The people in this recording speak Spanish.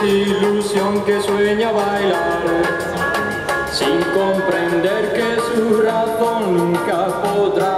desilusión que sueña bailar, sin comprender que su razón nunca podrá